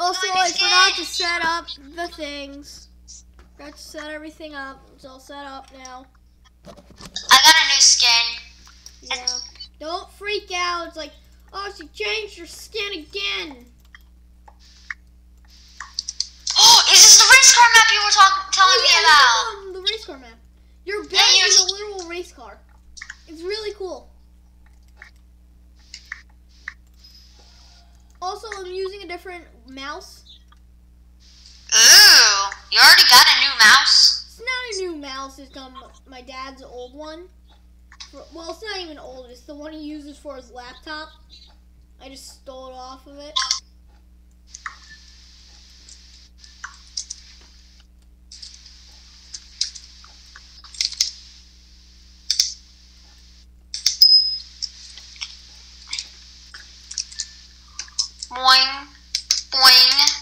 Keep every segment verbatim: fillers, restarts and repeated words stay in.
Also, I forgot to set up the things. Forgot to set everything up. It's all set up now. I got a new skin. Yeah. Don't freak out. It's like, oh, she changed her skin again. Oh, is this the race car map you were talking telling oh, yeah, me about? Um, the race car map. Your bed Yeah, is a literal race car. It's really cool. Also, I'm using a different mouse. Ooh, you already got a new mouse? It's not a new mouse. It's um, my dad's old one. For, well, it's not even old. It's the one he uses for his laptop. I just stole it off of it. Boing, boing,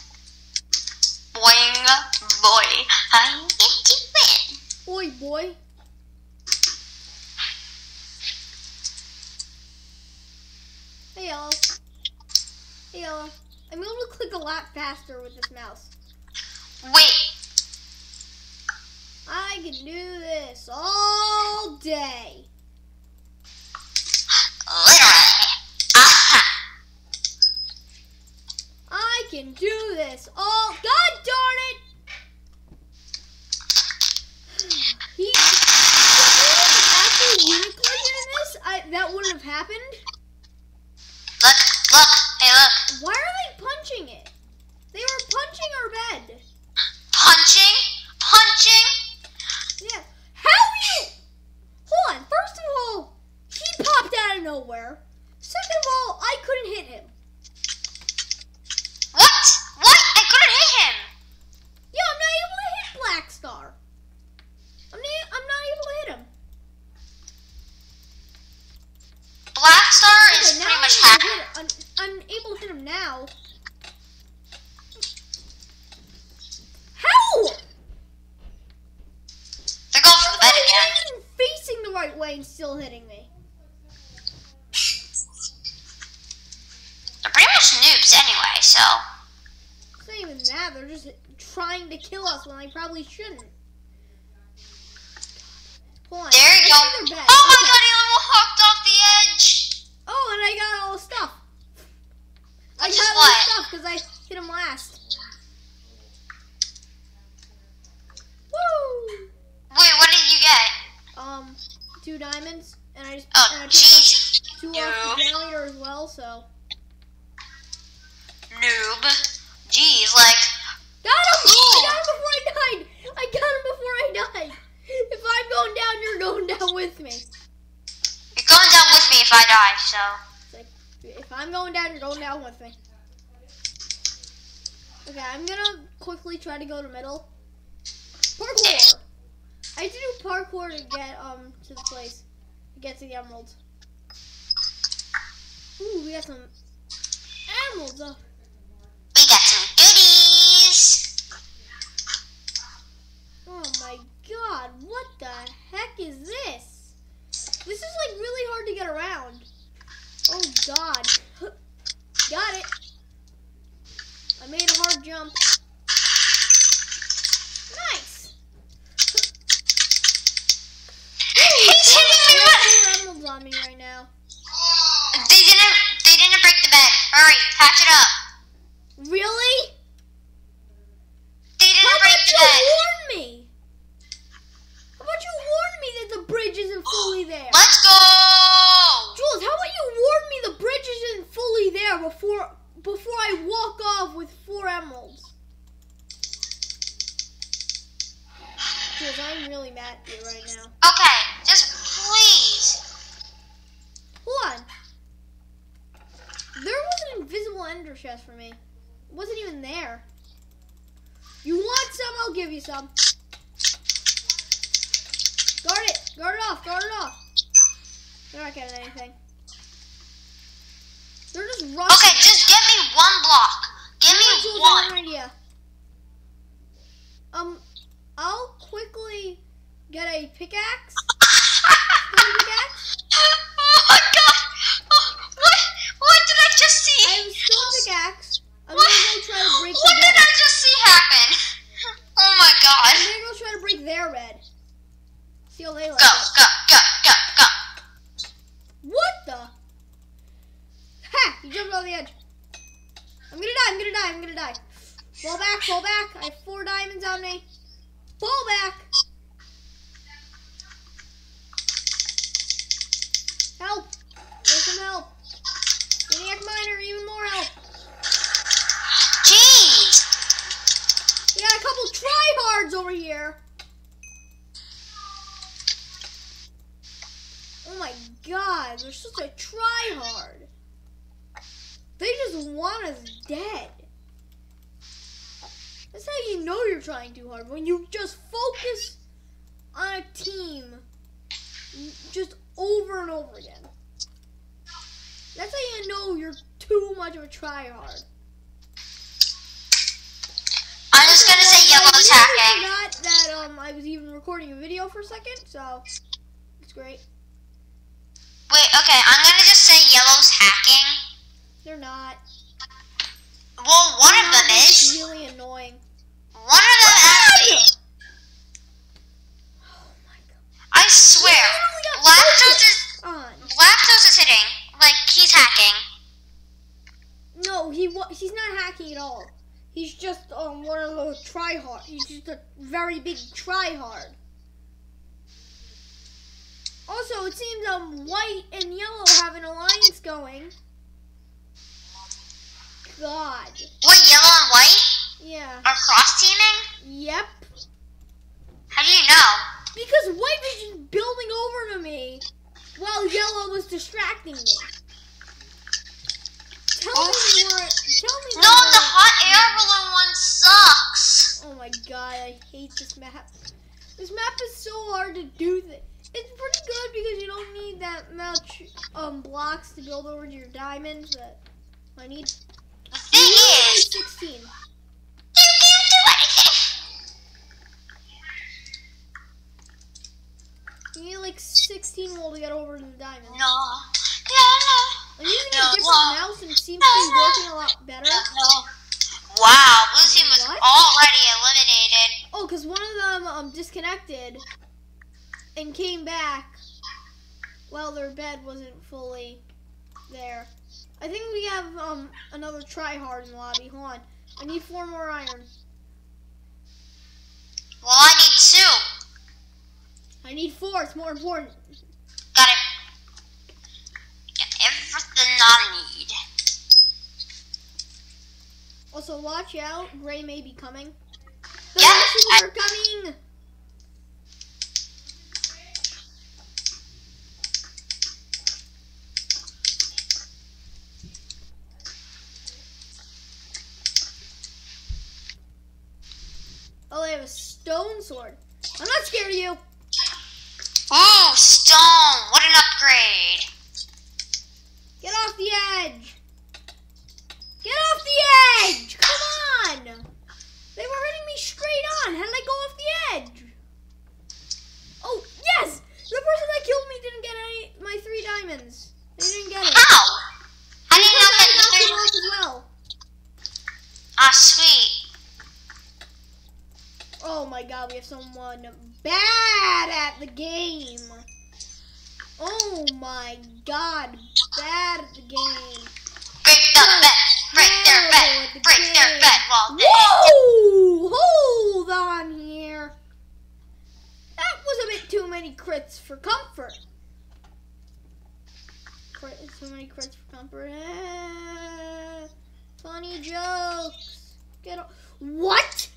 boing, boy. I get to win. Oi, boy. Hey, Yellow. Hey, Yellow. I'm able to click a lot faster with this mouse. Wait. I can do this all day. Literally. Aha. I can do this all. God darn it! He. If there was an actual unicorn in this, I, that wouldn't have happened. Look, look, hey look. Why are they punching it? They were punching our bed. Punching? Punching? Yeah. How you? Hold on. First of all, he popped out of nowhere. Second of all, I couldn't hit him. What? What? I couldn't hit him. Yeah, I'm not able to hit Black Star. I'm not, I'm not able to hit him. Black Star Okay, is now pretty much I'm, hacked. able to hit him. I'm, I'm able to hit him now. How? They're going for the bed How again. are you even facing the right way and still hitting me? They're pretty much noobs anyway, so. It's not even that. They're just trying to kill us when they probably shouldn't. Hold on. There you go. I see their bed. Oh my Okay. god, he almost hopped off the edge. Oh, and I got all the stuff. I Which got is all the what? stuff because I hit him last. Woo! Wait, what did you get? Um, two diamonds, and I just Oh, and I picked jeez. up two No. off the generator as well. So Noob. Jeez, like. got him! Ooh. I got him before I died. I got him before I died. If I'm going down, you're going down with me. You're going down with me if I die, so. It's like, if I'm going down, you're going down with me. Okay, I'm gonna quickly try to go to middle. Parkour. I have to do parkour to get um to the place, to get to the emeralds. Ooh, we got some emeralds. Oh. We got some goodies. Oh my god, what the heck is this? This is like really hard to get around. Oh god. Got it. I made a hard jump. Nice. He's hitting me I have with. four emeralds on me right now. They didn't. They didn't break the bed. Hurry, patch it up. Really? They didn't How break about the you bed. warn me? How about you warn me that the bridge isn't fully there? Let's go. Jules, how about you warn me the bridge isn't fully there before before I walk off with four emeralds? Jules, I'm really mad at you right now. Okay, just please. Hold on. There was an invisible ender chest for me. It wasn't even there. You want some? I'll give you some. Guard it. Guard it off. Guard it off. They're not getting anything. They're just rushing. Okay, just give me one block. Give You know what, me Jules, I have one. an idea. Um, I'll quickly get a pickaxe. Stone pickaxe. Oh my god! Oh, what? What did I just I have see? a stone pickaxe, a I'm what? gonna go try to break What the did bed. I just see happen? Oh my god. I'm gonna go try to break their bed. See how they like Go, it. go, go, go, go. What the? Ha! You jumped on the edge. I'm gonna die, I'm gonna die, I'm gonna die. Fall back, fall back. I have four diamonds on me. Fall back. Help. There's some help. Maniac Miner, even more help. Jeez. We got a couple tryhards over here. Oh my god, they're such a tryhard. They just want us dead. That's how you know you're trying too hard. When you just focus on a team just over and over again. That's how you know you're too much of a tryhard. I'm just gonna say yellow's hacking. I forgot that um I was even recording a video for a second, so it's great. Wait, okay, I'm gonna just say yellow's hacking. They're not. Well, one They're of them not. is. It's really annoying. One of them actually. Oh my god. I swear, Lactose is On. Lactose is hitting. Like he's hacking. No, he wa he's not hacking at all. He's just um one of those tryhard. He's just a very big tryhard. Also, it seems um white and yellow have an alliance going. God. What, yellow and white Yeah. are cross teaming? Yep. How do you know? Because white was just building over to me while yellow was distracting me. Tell Oh. me more. Tell me No, more. the hot air balloon one sucks. Oh my god, I hate this map. This map is so hard to do. Th it's pretty good because you don't need that much um blocks to build over to your diamonds. But I need. The thing is, sixteen. you can't do anything. You need like sixteen wool to get over to the diamonds. No, no, no. I'm using No, a different no. mouse and it seems to be working a lot better. No. Wow, blue team was What? already eliminated. Oh, because one of them um disconnected and came back while their bed wasn't fully there. I think we have um another tryhard in the lobby. Hold on. I need four more iron. Well, I need two. I need four. It's more important. Got it. Got everything I need. Also, watch out. Gray may be coming. The Yeah, Russians I- are coming. Oh, they have a stone sword. I'm not scared of you. Ooh, stone. What an upgrade. Get off the edge. Get off the edge. Come on. They were hitting me straight on. How did I go off the edge? Oh, yes. The person that killed me didn't get any my three diamonds. They didn't get it. How? How do you Because not I get knocked the them three? off as well. Ah, sweet. Oh my god, we have someone bad at the game. Oh my god, bad at the game. Break the bed. Break their bed. the Break their game. bed while they. Whoa! Hold on here. That was a bit too many crits for comfort. Crit, too many crits for comfort. Eh, funny jokes. Get o- What?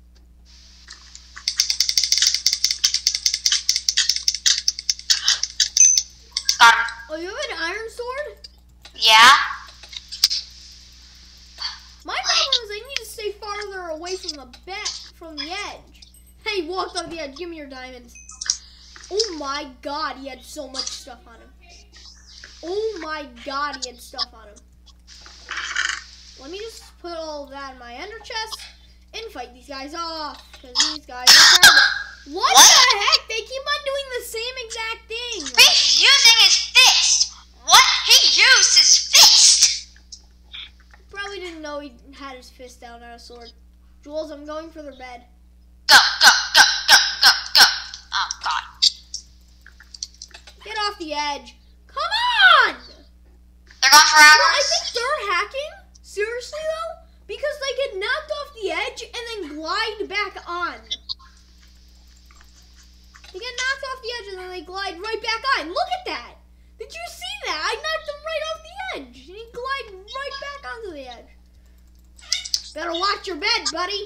Got him. Oh, you have an iron sword? Yeah. My problem is I need to stay farther away from the back, from the edge. Hey, walked off the edge. Give me your diamonds. Oh my god, he had so much stuff on him. Oh my god, he had stuff on him. Let me just put all of that in my ender chest and fight these guys off. Because these guys are terrible. What, What? the heck? They keep on doing the same exact thing. He's using his fist. What? He used his fist. Probably didn't know he had his fist out, not a sword. Jules, I'm going for their bed. Go, go, go, go, go, go. Oh, God. Get off the edge. Come on! They're gone for No, hours? I think they're hacking. Seriously, though? Because they get knocked off the edge and then glide back on. They get knocked off the edge and then they glide right back on. Look at that. Did you see that? I knocked him right off the edge. And he glided right back onto the edge. Better watch your bed, buddy.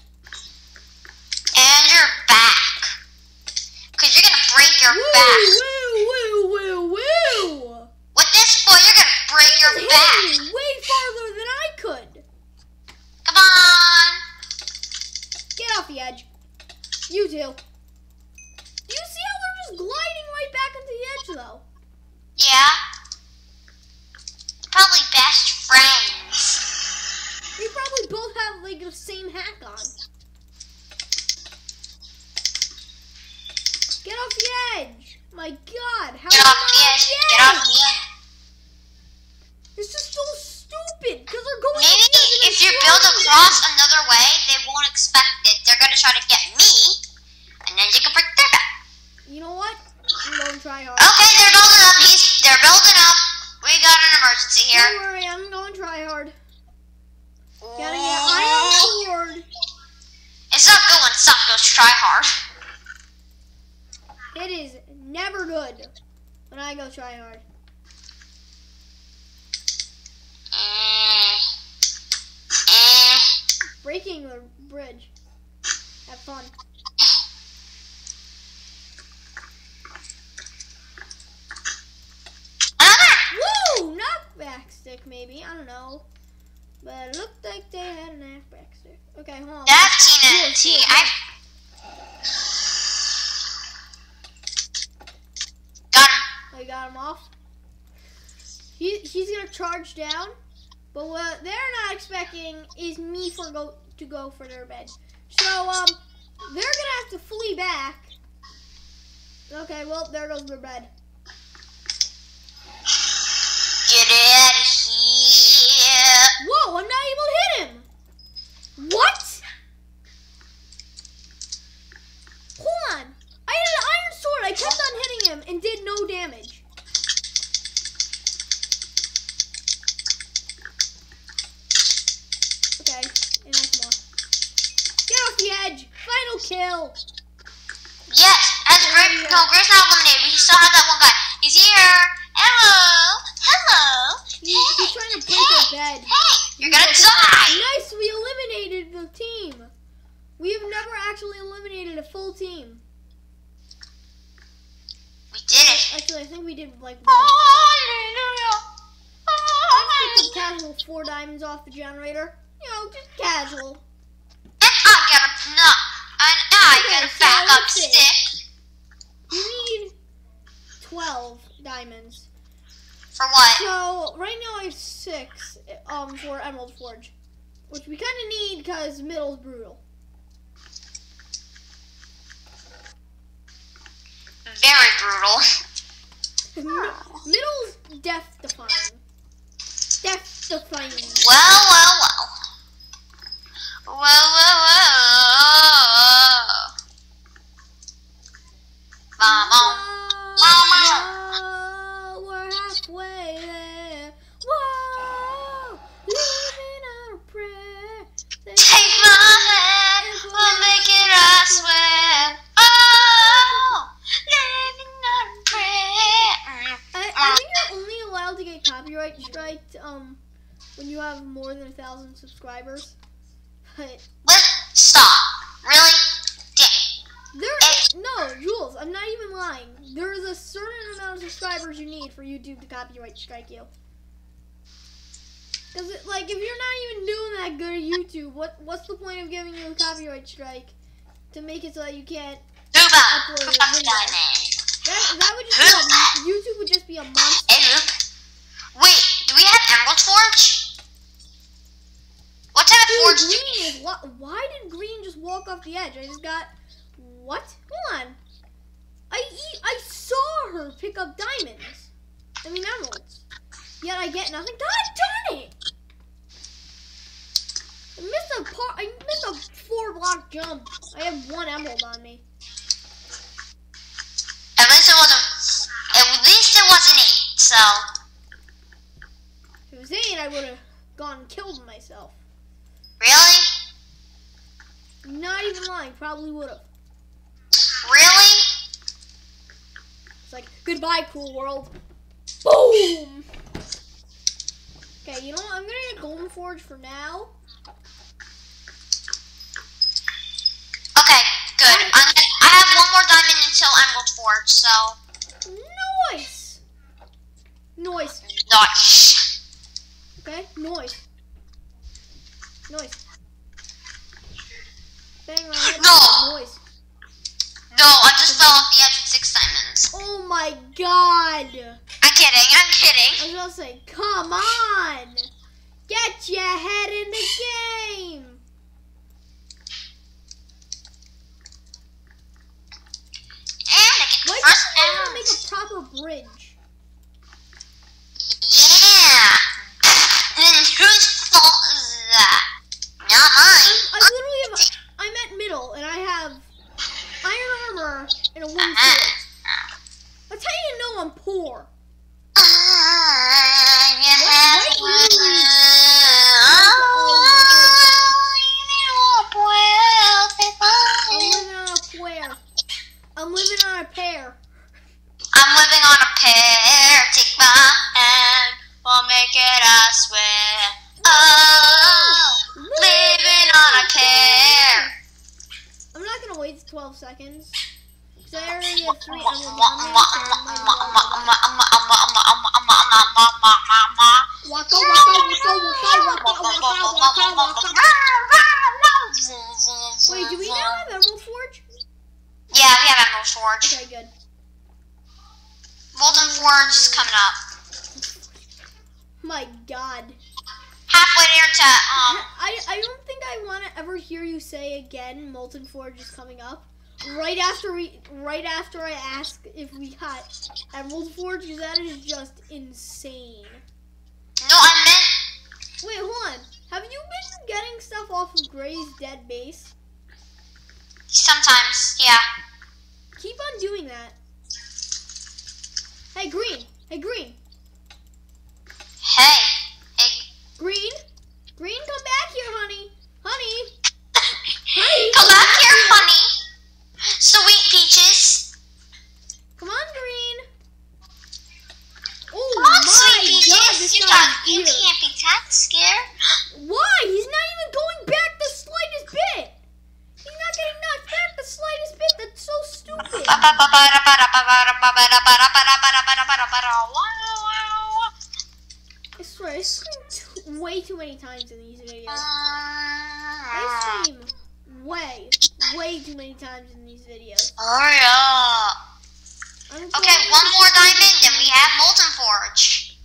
And your back. Because you're going to break your Woo, back. woo, woo, woo, woo. With this boy, you're going to break your He's back. hitting me way farther than I could. Come on. Get off the edge. You two. Do you see how they're just gliding right back into the edge, though? Yeah. Probably best friends. They probably both have, like, the same hack on. Get off the edge. My God. How Get am off I the edge. Get off the edge. It's just so stupid because they're going. Maybe if you build across another way, they won't expect it. They're going to try to get me, and then you can break their back. You know what? I'm going to try hard. Okay, they're building up. He's, they're building up. We got an emergency here. Don't worry, I'm going to try hard. Gotta get iron sword. It's not good when stuff goes try hard. It is never good when I go try hard. Mm. Mm. Breaking the bridge. Have fun. Another. Woo! Knockback stick, maybe. I don't know. But it looked like they had a knockback stick. Okay, hold on. That's T N T. I got him. I got him off. He, he's gonna charge down, but what they're not expecting is me for go to go for their bed. So um, they're gonna have to flee back. Okay, well there goes their bed. Get out of here. Whoa! I'm not able to hit him. What? Hold on. I had an iron sword. I kept on hitting him and did no damage. Okay, and I come off. Get off the edge. Final kill. Yes, as Grace, no, Grace not eliminated. We still have that one guy. He's here. Hello. Hello. He, he's trying to break our bed. Hey, you're gonna die. Nice, we eliminated the team. We have never actually eliminated a full team. We did it. Actually, I think we did like one. Hallelujah. I picked up casual four diamonds off the generator. You know, just casual. And I got a nut. And I Okay, got a so backup let's see. stick. You need twelve diamonds. For what? So right now I have six um for Emerald Forge, which we kind of need because middle's brutal. Very brutal. Mi- middle's death defying. Death defying. Well, well, well. Well, well, well. Mama. Whoa, we're halfway there. Whoa, living on a prayer. Take my hand, we'll make it, I swear. Oh, living on a prayer. I, I think you're only allowed to get copyright striked um when you have more than a thousand subscribers. But Let's stop. Really? Dang. there, no, Jules, I'm not even lying. There is a certain amount of subscribers you need for YouTube to copyright strike you. Cause it, like, if you're not even doing that good at YouTube, what what's the point of giving you a copyright strike to make it so that you can't Hoopa. upload a Hoopa's video? diamond. That that would just be a, YouTube would just be a monster. Hey, Hoop. Wait, do we have Emerald Forge? What type of Dude, forge do green is what? Why did green just walk off the edge? I just got what? Hold on. I e- I saw her pick up diamonds. I mean emeralds. Yet I get nothing. God darn it! missed a part. I missed a four block jump. I have one emerald on me. At least it wasn't. At least it wasn't eight. So. If it was eight, I would have gone and killed myself. Really? Not even lying. Probably would have. Really? It's like goodbye, cool world. Boom. Okay, you know what? I'm gonna get Golden Forge for now. Okay, good. I'm gonna, I have one more diamond until Emerald Forge, so. Noise. Noise. Nice. Okay, noise. Noise. Bang my head. No. Noise. No, I just fell off the edge with six diamonds. Oh my god. I'm kidding, I'm kidding. I was gonna say, come on. Get your head in the game. And I get the Why first can't I emerald. make a proper bridge? Yeah. Then whose fault is that? Not mine. I literally have, I'm at middle and I have iron armor and a wooden sword. Uh-huh. That's how you know I'm poor. Uh, you What- have what one. really- I'm living on a pear. I'm living on a pear. I'm living on a pear. Take my hand. We'll make it, I swear. Oh, living on a pear. I'm not gonna wait twelve seconds. Cause I already have three emerald diamonds, so I might as well. Waka waka waka waka waka waka waka waka. Wait, do we now have Emerald Forge? Yeah, we have Emerald Forge. Okay, good. Golden Forge is coming up. My God. Halfway there to, um, I, I don't think I want to ever hear you say again Molten Forge is coming up. Right after we, right after I ask if we got Emerald Forge, because that is just insane. no, I meant, Wait, hold on. Have you been getting stuff off of Gray's dead base? sometimes, yeah. Keep on doing that. Hey, Green. Hey, Green. Hey, hey, Green. Green, come back here, honey. Honey. Honey. come back here, honey. Sweet peaches. Come on, Green. Oh Come on, my sweet God, peaches. this You, guy's got, you here. can't be that scared. Why? He's not even going back the slightest bit. He's not getting knocked back the slightest bit. That's so stupid. I swear, I scream too, way too many times in these videos. I scream way, way too many times in these videos. Hurry up. I'm Okay, trying one to- more diamond, then we have Molten Forge.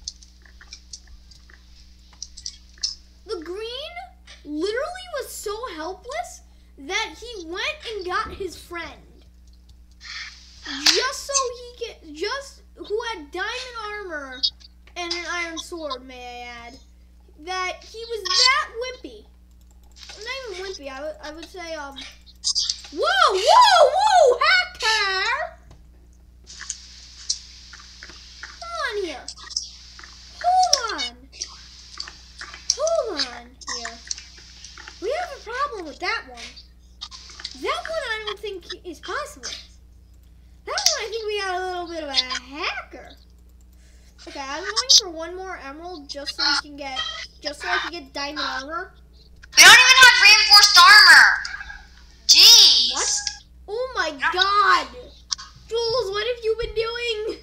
The Green literally was so helpless that he went and got his friend. Just so he get, just who had diamond armor and an iron sword, may I add, that he was that wimpy. Not even wimpy, I would, I would say, um, whoa, whoa, whoa, hacker! Come on here. Hold on. Hold on here. We have a problem with that one. That one I don't think is possible. That one I think we got a little bit of a hacker. Okay, I'm going for one more emerald just so we can get, just so I can get diamond armor. We don't even have reinforced armor. Jeez. What? Oh my God, Jules, what have you been doing?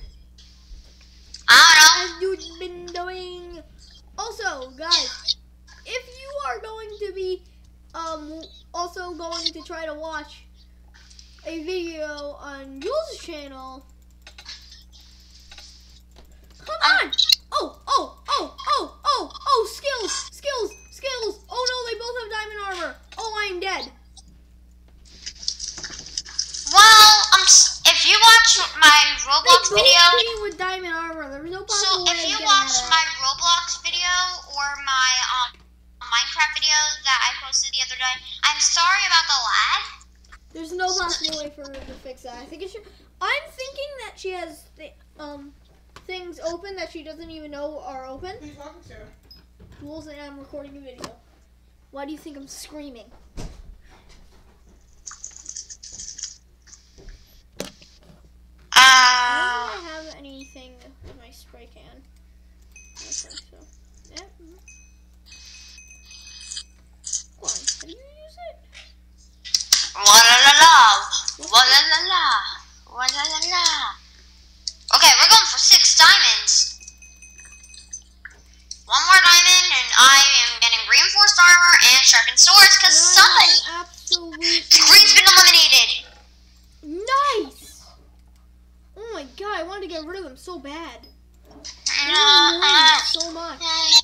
I Have you been doing? Also, guys, if you are going to be, um, also going to try to watch a video on Jules' channel. Come on! Oh, oh, oh, oh, oh, oh, skills, skills, skills. Oh no, they both have diamond armor. Oh, I am dead. Well, um, s- if you watch my They Roblox both video, came with diamond armor. There was no so possible way if of you getting watch that my out. Roblox video or my um Minecraft video that I posted the doing? I'm sorry about the lag. There's no possible way for her to fix that. I think it should. I'm thinking that she has th um things open that she doesn't even know are open. Who are you talking to? Rules, and I'm recording a video. Why do you think I'm screaming? Uh, I don't think I have anything with my spray can. I don't think so. Yeah. Mm-hmm. Come on, how do you use it? wa la la la, wa la la la, wa la la la. Okay, we're going for six diamonds. One more diamond, and I am getting reinforced armor and sharpened swords because No, somebody. absolutely. Green's been eliminated. Nice. Oh my god, I wanted to get rid of them so bad. They're Uh, annoying so much.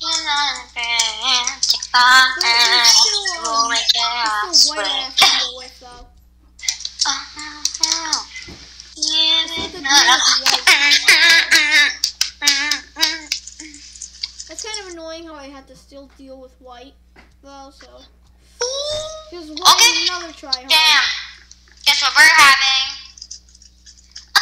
We'll make it It's still white I have to deal with though. That's kind of annoying how I had to still deal with white though, so. Here's one Okay. another try hard. Damn. Guess what we're having? A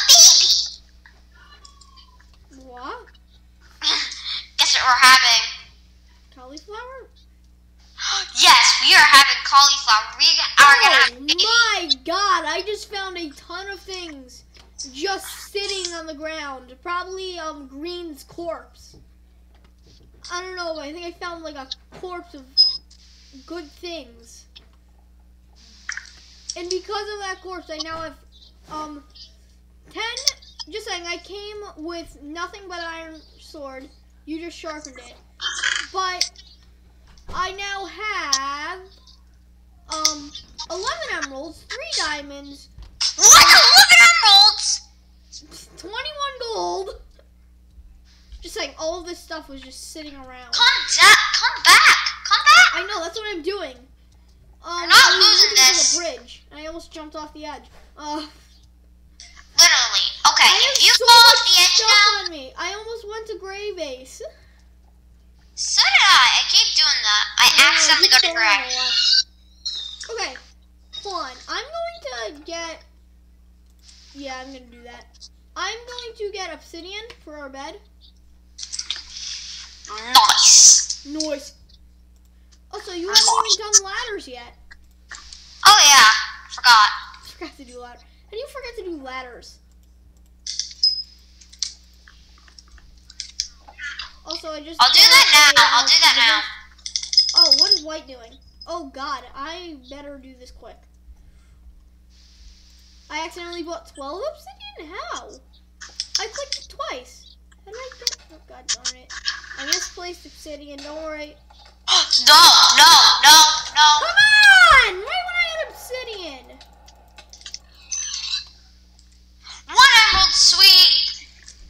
baby. What? Guess what we're having? Cauliflower? Yes, we are having cauliflower. We are gonna have Oh a baby. my god, I just found a ton of things just sitting on the ground. Probably um Green's corpse. I don't know, I think I found like a corpse of good things. And because of that corpse, I now have um ten. Just saying, I came with nothing but iron sword. You just sharpened it. But I now have um eleven emeralds, three diamonds, What? eleven emeralds? twenty-one gold. Just saying, all of this stuff was just sitting around. Come back. Come back. Come back. I know, that's what I'm doing. Um, You're not I was losing looking this. for the bridge, and I almost jumped off the edge. Uh, Literally. Okay, I if have you so fall off much the edge stuff now. on me. I almost went to Gray Base. So did I. I keep doing that. I accidentally go to Greg. Okay, hold on. I'm going to get. Yeah, I'm gonna do that. I'm going to get obsidian for our bed. Nice. Noise. Also, you haven't even done ladders yet. Oh yeah. Forgot. Forgot to do ladders. How do you forget to do ladders? Also, I just. I'll do that now. I'll do that now. Oh, what is white doing? Oh God, I better do this quick. I accidentally bought twelve obsidian? How? I clicked it twice. How did I get? Oh God darn it. I misplaced obsidian, don't worry. No, no, no, no. Come on! Right when I had obsidian! One emerald, sweet.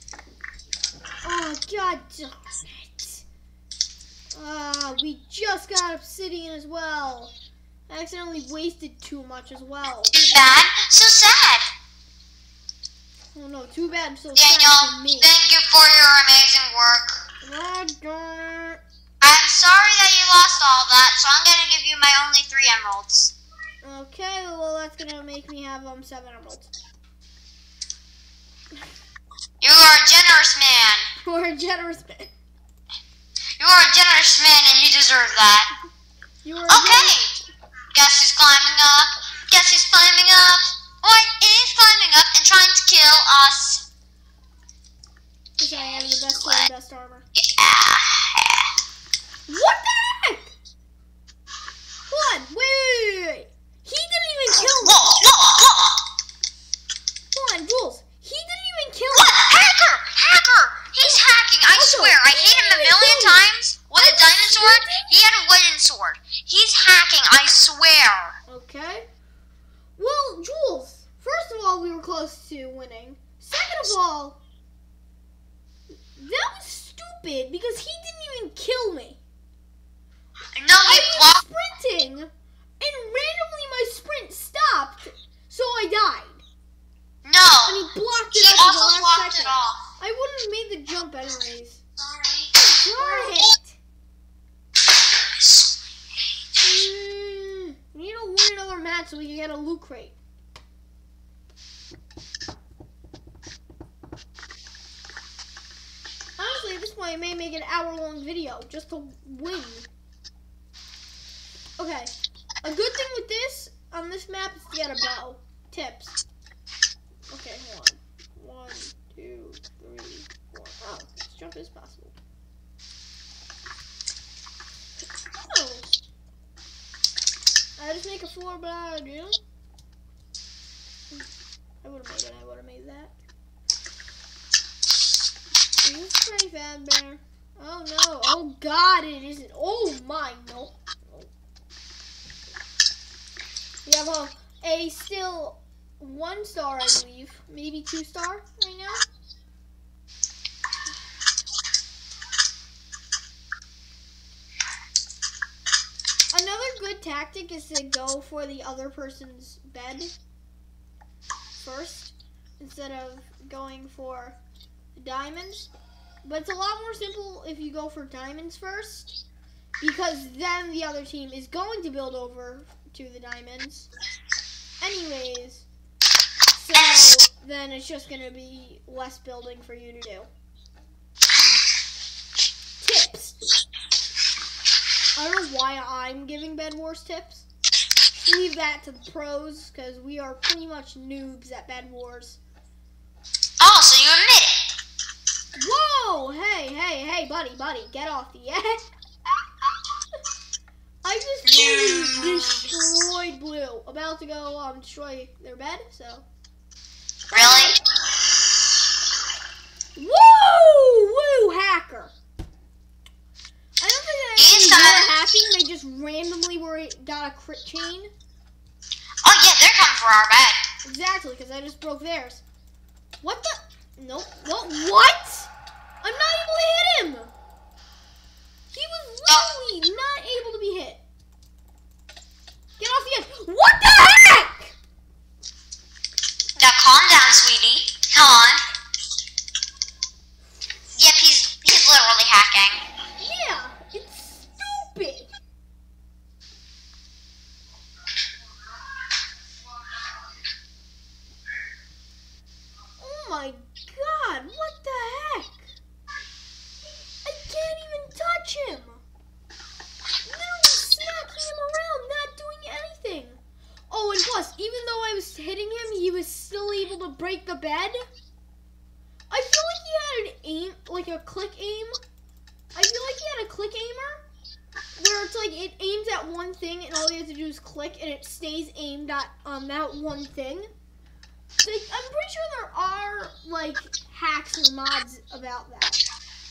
Oh God darn it. Ah, we just got obsidian as well. I accidentally wasted too much as well. Too bad. So sad. Oh no, too bad. So sad Daniel, for me. thank you for your amazing work. Ah, darn. I'm sorry that you lost all that, so I'm gonna give you my only three emeralds. Okay, well that's gonna make me have um seven emeralds. You are a generous man. For a generous man. You are a generous man, and you deserve that. You are. Okay. Guess who's climbing up? Guess who's climbing up? Or is climbing up and trying to kill us? Because I have the best sword and best armor. Yeah. What the heck? Hold on, wait, wait, wait, wait. He didn't even kill me. Whoa, whoa, whoa. Hold on, Jules. He didn't even kill What? me. Hacker! Hacker! He's hacking, I Also, swear. I hit him a he million didn't kill me. times with a diamond sword. He had a wooden sword. He's hacking, I swear. Okay. Well, Jules, first of all, we were close to winning. Second of all, that was stupid because he didn't even kill me. No, I he was blocked. sprinting, and randomly my sprint stopped, so I died. No. And he blocked He it up at the also last blocked second. it off. I wouldn't have made the jump anyways. Sorry. Darn it. Mm. that so we can get a loot crate. Honestly, at this point, I may make an hour-long video just to win. Okay. A good thing with this, on this map, is to get a bow. Tips. Okay, hold on. One, two, three, four. Oh, this jump is possible. Oh. I just make a floor, but I do. I would have made it. I would have made that. Is this pretty bad, bear? Oh no! Oh God! It isn't. Oh my! No. no. We have a, a still one star, I believe, maybe two star right now. Another good tactic is to go for the other person's bed first instead of going for diamonds. But it's a lot more simple if you go for diamonds first, because then the other team is going to build over to the diamonds anyways. So then it's just going to be less building for you to do. Tips. I don't know why I'm giving Bed Wars tips. Leave that to the pros, because we are pretty much noobs at Bed Wars. Oh, so you admit it. Whoa! Hey, hey, hey, buddy, buddy, get off the edge. I just really destroyed Blue. About to go um destroy their bed, so. Really? Woo! Woo, hacker. I don't think that actually were hacking. They just randomly were got a crit chain. Oh yeah, they're coming for our bed. Exactly, because I just broke theirs. What the? Nope. Nope. What? I'm not able to hit him. He was literally not able to be hit. Get off the edge. What the heck? Now calm down, sweetie. Come on. Yep, he's he's literally hacking. Yeah, it's stupid. Oh my God, what the heck? I can't even touch him. Literally smacking him around, not doing anything. Oh, and plus, even though I was hitting him, he was still able to break the bed. I feel like he had an aim, like a click aim. I feel like he had a click aimer, where it's like it aims at one thing and all you have to do is click and it stays aimed at um, that one thing. So I'm pretty sure there are like hacks and mods about that.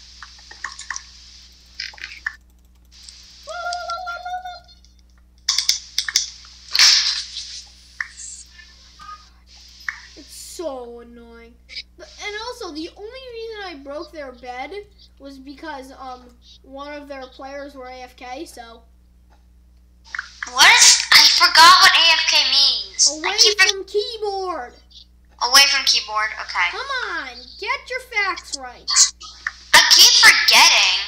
It's so annoying. But, and also, the only reason I broke their bed was because um one of their players were A F K, so. What is? I forgot what A F K means. Away I keep from keyboard. Away from keyboard. Okay. Come on, get your facts right. I keep forgetting.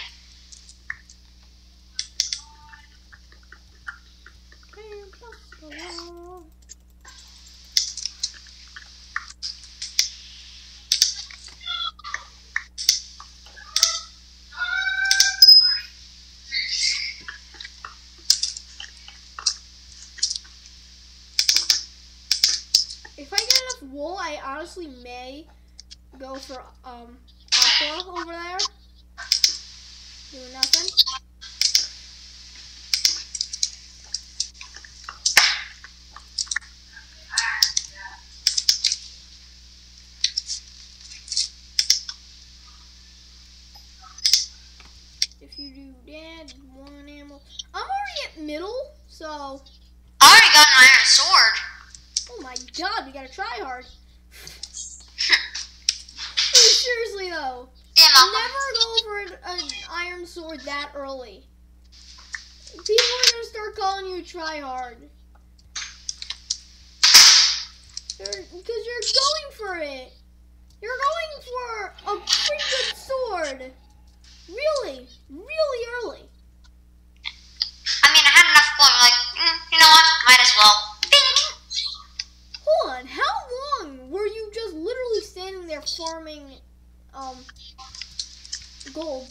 If I get enough wool, I honestly may go for um aqua over there. Doing nothing. If you do that, one animal. I'm already at middle, so. I already got an iron sword. Oh my God, we gotta try hard. Seriously though, Yeah, Mom. never go for an, an iron sword that early. People are gonna start calling you try hard. Because you're going for it. You're going for a pretty good sword. Really, really early. I mean, I had enough gold. I'm like, mm, you know what? Might as well. Bink.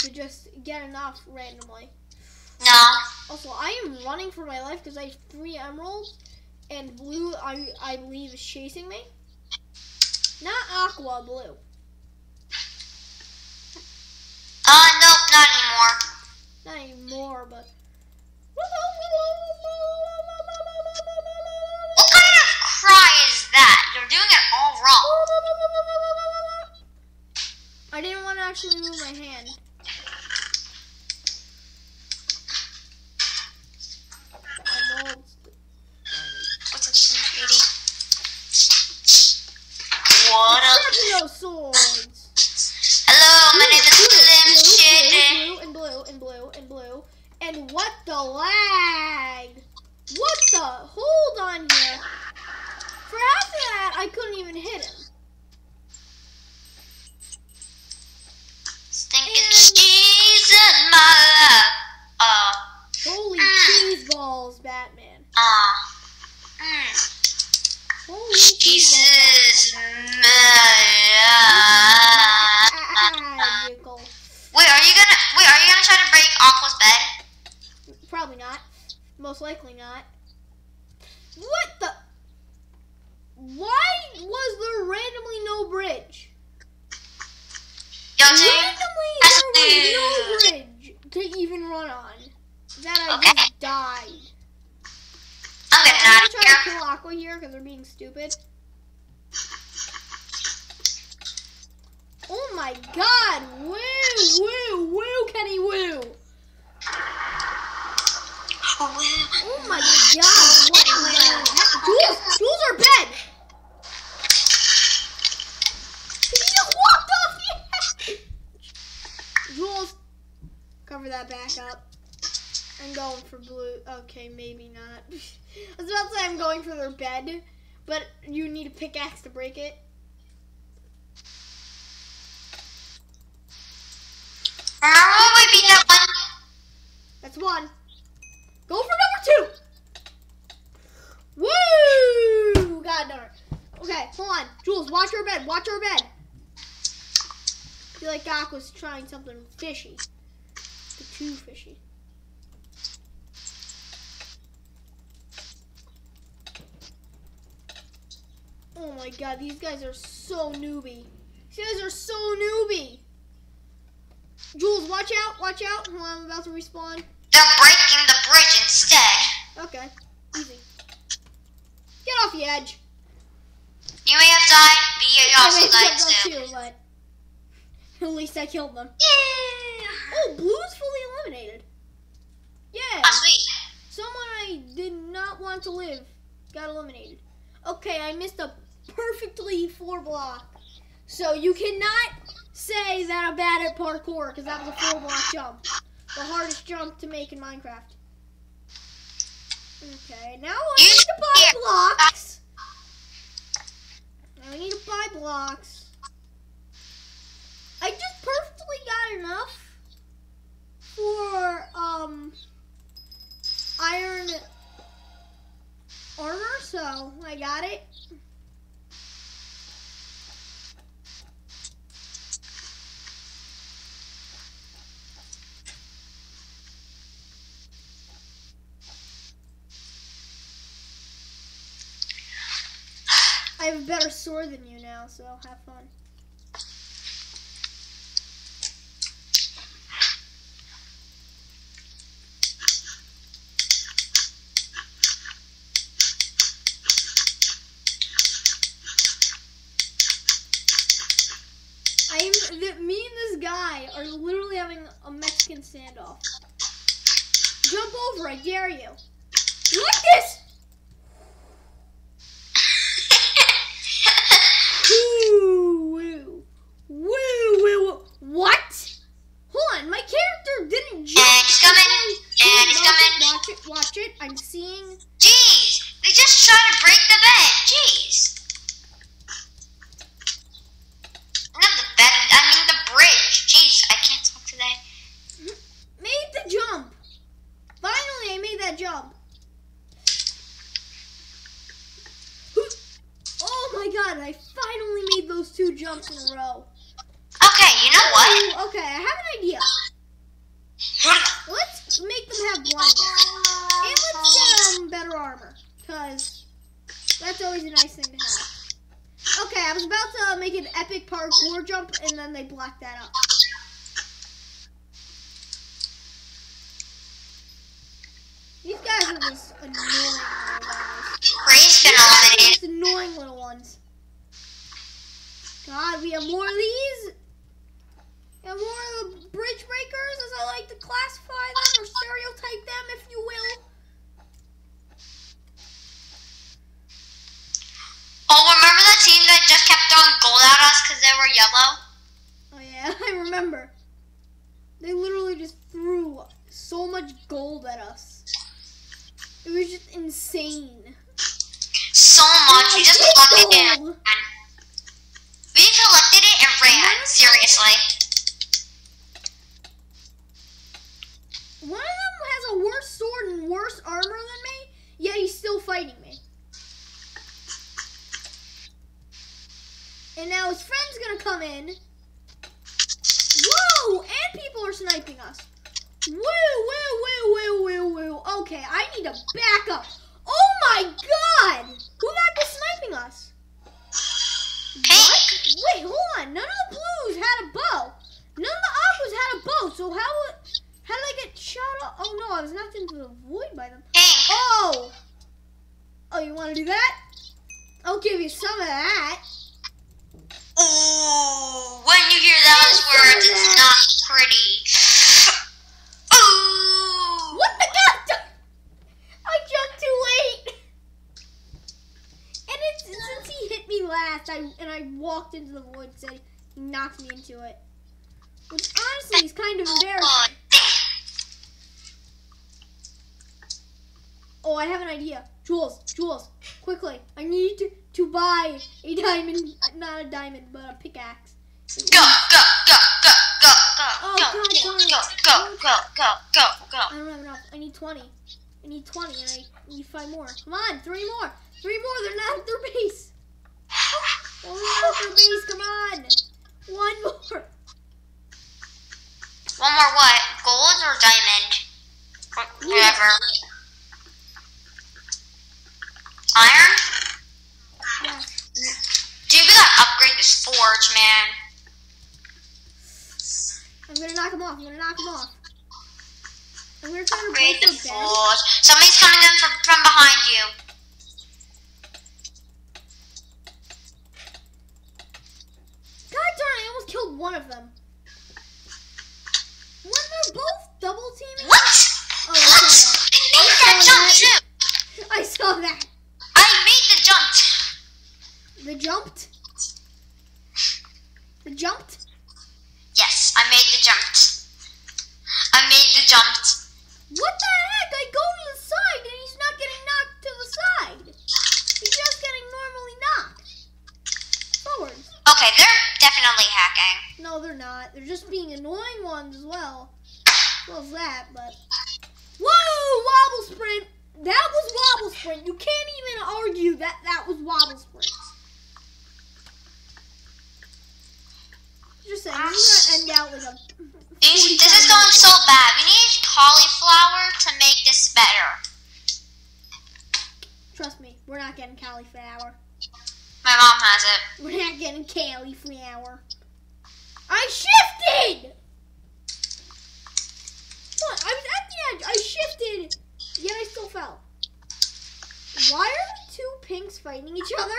to just get enough randomly. No. Also, I am running for my life because I have three emeralds, and blue, I, I believe, is chasing me. Not aqua, blue. Uh, nope, not anymore. Not anymore, but... What kind of cry is that? You're doing it all wrong. I didn't want to actually move my hand. Emeralds. What's up, sweetie? What up? No swords. Hello, my name is Blue, Slim Shady. blue, blue, and blue, and blue, and blue. And what the lag? What the? Hold on here. For half of that, I couldn't even hit him. Stinking cheese in my lap. Uh. Holy Mm. cheese balls, Batman. Uh. Mm. Holy cheese Jesus. balls. Ah, Nickel. Wait, are you gonna wait? Are you gonna try to break Aqua's bed? Probably not. Most likely not. What the? Why was there randomly no bridge? Yo, dude. Randomly That's there was dude. no bridge to even run on. That I Okay. just died. I'm getting I'm out gonna of try here. to kill Aqua here because they're being stupid. Oh my god! Woo! Woo! Woo! Kenny woo! Oh my god! What the heck? Jules! Jules are bed! He just walked off the edge! Jules, cover that back up. I'm going for blue. Okay, maybe not. I was about to say I'm going for their bed, but you need a pickaxe to break it. Remember when we beat that one? That's one. Go for number two. Woo! God darn it. Okay, hold on. Jules, watch your bed. Watch your bed. I feel like Doc was trying something fishy. The too fishy. Oh my god, these guys are so newbie. These guys are so newbie. Jules, watch out, watch out. Hold on, I'm about to respawn. They're breaking the bridge instead. Okay, easy. Get off the edge. You may have died, but you I also may died have too. killed them too, but at least I killed them. Yeah. Oh, blue's fully eliminated. Yeah. Oh, sweet. Someone I did not want to live got eliminated. Okay, I missed a perfectly four block. So you cannot say that I'm bad at parkour because that was a four block jump. The hardest jump to make in Minecraft. Okay, now I You need to buy can't- blocks. Now I need to buy blocks. I just perfectly got enough for um iron armor, so I got it. I have a better sword than you now, so have fun. I'm the, me and this guy are literally having a Mexican standoff. Jump over, I dare you. You like this? Woo, woo, woo, woo, woo. What? Hold on, my character didn't jump. And he's coming. And he's watch coming. It, watch it, watch it. I'm seeing. Jeez, they just tried to break the bed. Jeez. Not the bed. I mean the bridge. Jeez, I can't talk today. Made the jump. Finally, I made that jump. Oh my god, I finally made those two jumps in a row. Okay, you know what? Ooh, okay, I have an idea. make them have blindness. And let's get them better armor. Because that's always a nice thing to have. Okay, I was about to make an epic parkour jump, and then they blocked that up. These guys are just annoying little guys. Ray's been eliminated. Just annoying little ones. God, we have more of these. We have more of the bridge breakers, as I like to classify them, or stereotype them, if you will. Oh, remember that team that just kept throwing gold at us because they were yellow? Oh yeah, I remember. They literally just threw so much gold at us. It was just insane. So much. We just collected it. Gold. We collected it and ran. Seriously. One of them has a worse sword and worse armor than me, yet he's still fighting me. And now his friend's gonna come in. Whoa! And people are sniping us. Woo, woo, woo, woo, woo, woo. Okay, I need to back up. Oh my god! Who the heck is sniping us? What? Wait, hold on. None of the blues had a bow. None of the aquas had a bow. So how how did I get shot up? Oh no, I was knocked into the void by them. Oh! Oh, you want to do that? I'll give you some of that. Oh, when you hear those words, it's not pretty. Oh! What the god? I jumped too late. And it's, since he hit me last, I and I walked into the void, so he knocked me into it. Which honestly is kind of embarrassing. Oh, I have an idea. Jules, Jules, quickly. I need to, to buy a diamond, not a diamond, but a pickaxe. Go, go, go, go, go, go, Oh, go, God, go, darn it. go, go, go, go, go, go. I don't have enough. I need twenty. I need twenty, and I need five more. Come on, three more. Three more. They're not at their base. Oh, they're not at their base. Come on. One more. One more what? Gold or diamond? Wh- Whatever. Iron? Yeah. Dude, we gotta upgrade this forge, man. I'm gonna knock him off. I'm gonna knock him off. I'm gonna try to Upgrade break the their bed. forge. Somebody's coming in from, from behind you. God darn, I almost killed one of them. When they're both double teaming. What? Oh, I What? saw that. I made that jump too. I saw that. I made the jump. The jumped. The jumped. Yes, I made the jump. I made the jump. What the heck? I go to the side and he's not getting knocked to the side. He's just getting normally knocked. Forwards. Okay, they're definitely hacking. No, they're not. They're just being annoying ones as well. As well as that, but... Whoa! Wobble sprint! That was wobble sprint. You can't even argue that that was wobble sprint. Just saying, this is gonna end out with a... These, this is going so bad. We need cauliflower to make this better. Trust me, we're not getting cauliflower. My mom has it. We're not getting cauliflower. I shifted! What? I was at the edge. I shifted, yet I still fell. Why are the two pinks fighting each other?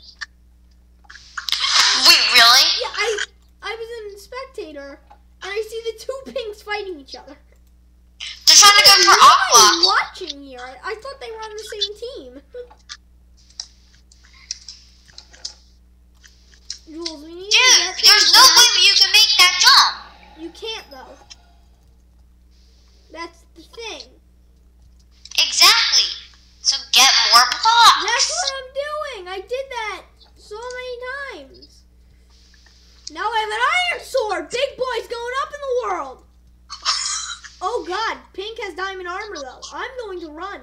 Wait, really? Yeah, I I was in spectator, and I see the two pinks fighting each other. They're trying to go for What am I aqua. watching here? I, I thought they were on the same team. Jules, we need to Dude, get there's them no back. way you can make that jump. You can't though. That's the thing. Exactly. So get more blocks. That's what I'm doing. I did that so many times. Now I have an iron sword. Big boy's going up in the world. Oh God, Pink has diamond armor though. I'm going to run.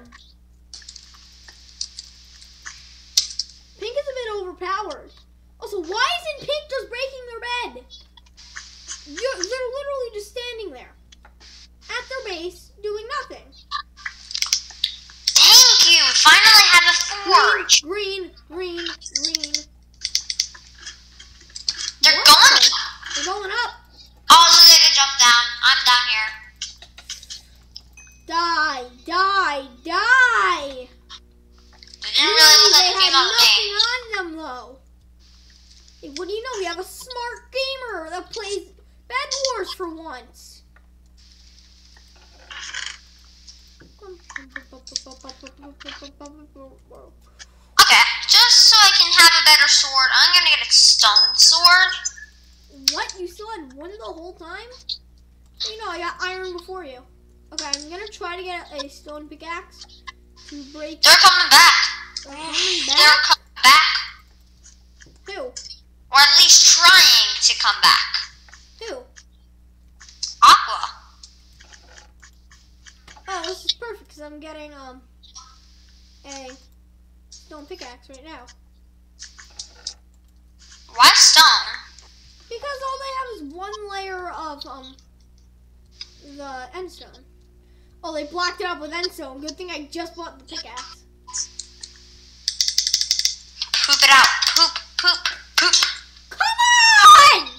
Pink is a bit overpowered. Also, why isn't Pink just breaking their bed? You're, they're literally just standing there at their base doing the forge. Green, green, green. They're What? going. They're going up. Oh, so they can jump down. I'm down here. Die, die, die. They didn't really look They like they came have out of nothing me. on them though. Hey, what do you know? We have a smart gamer that plays Bed Wars for once. Okay, just so I can have a better sword, I'm gonna get a stone sword. What? You still had one the whole time? You know, I got iron before you. Okay, I'm gonna try to get a stone pickaxe to break. They're coming back. They're coming They're back? coming back. Who? Or at least trying to come back. Who? Aqua. Oh, this is perfect because I'm getting um a stone pickaxe right now. Why stone? Because all they have is one layer of um the endstone. Oh, they blocked it up with endstone. Good thing I just bought the pickaxe. Poop it out. Poop, poop, poop. Come on!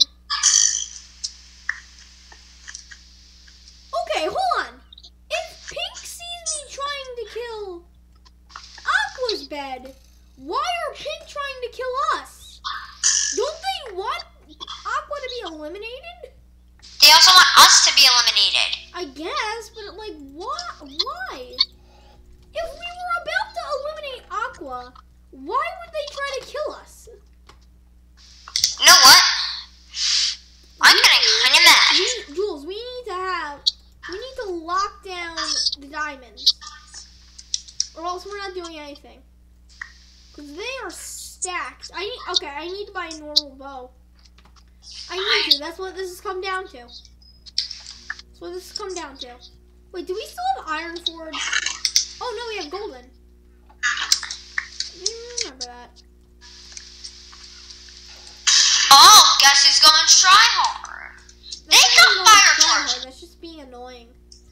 Okay, hold on. If Pink sees me trying to kill Aqua's bed, why are Pink trying to kill us? Don't they want Aqua to be eliminated? They also want us to be eliminated. I guess, but like, what? Why? If we were about to eliminate Aqua, why would they try to kill us? You know what? I'm getting kind of mad. We, Jules, we need to have, we need to lock down the diamonds, or else we're not doing anything. Cause they are stacked. I need, okay, I need to buy a normal bow. I need to. That's what this has come down to. That's what this has come down to. Wait, do we still have iron forge? Oh no, we have golden. I didn't remember that. Oh, guess who's going try hard? They That's got not fire try torch. hard, that's just being annoying.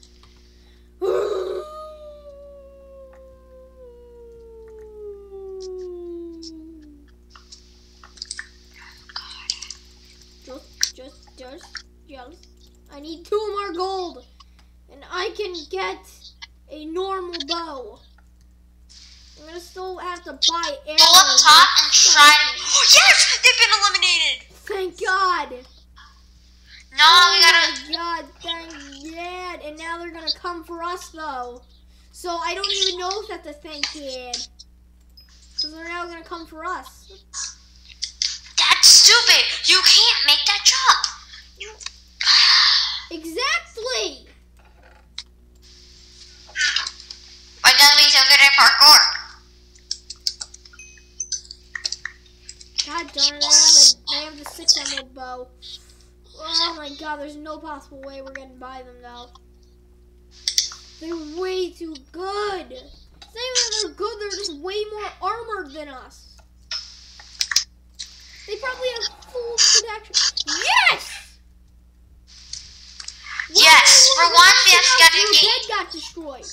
Just, just, just, just. I need two more gold, and I can get a normal bow. I'm gonna still have to buy arrows. Go up top and try. something. Oh, yes, they've been eliminated. Thank God. No, Oh we gotta. my God, thank God. And now they're gonna come for us though. So I don't even know if that's a thank God. So they're now gonna come for us. That's stupid. You can't make that jump. You. Exactly. Why don't we so good at parkour? God darn it, I have, a, I have the six emerald bow. Oh my God, there's no possible way we're gonna buy them now. They're way too good. It's not even that they're good, they're just way more armored than us. They probably have full protection. Yes! Yes, Why for once we have else got to your get. bed got destroyed.